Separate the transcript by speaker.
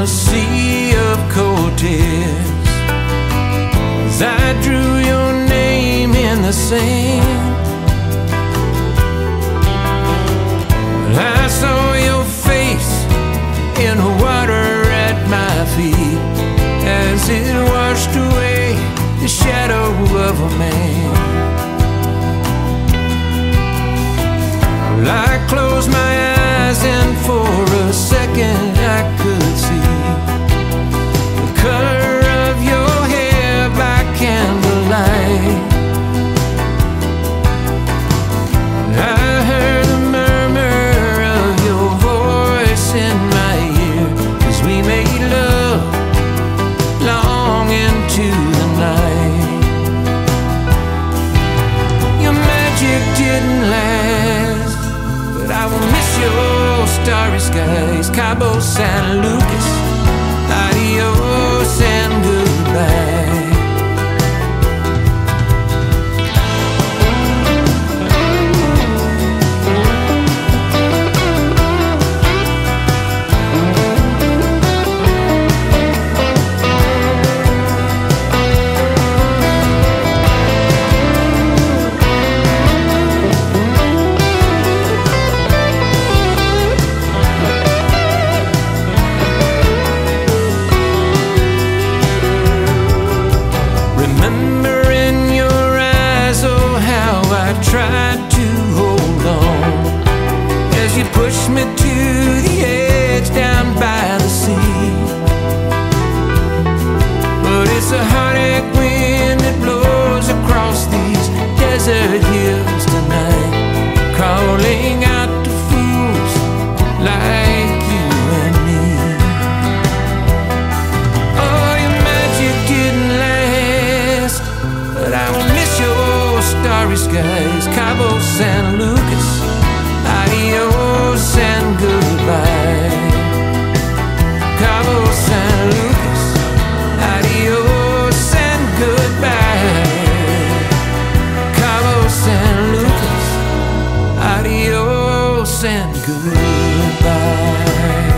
Speaker 1: the sea of Cortez, as I drew your name in the sand. I saw your face in the water at my feet as it washed away the shadow of a man. I closed my eyes and for a second I could see the color of your hair by candlelight. I heard the murmur of your voice in my ear as we made love long into the night. Your magic didn't last, but I will miss your starry skies, Cabo, San Lucas, adios and goodbye. Tried to hold on as you pushed me to the edge down by the sea. But it's a heartache wind that blows across these desert hills tonight, calling out to fools like you and me. Oh, your magic didn't last, but I will miss your starry skies, Cabo, San Lucas, adios and goodbye. Cabo, San Lucas, adios and goodbye. Cabo, San Lucas, adios and goodbye.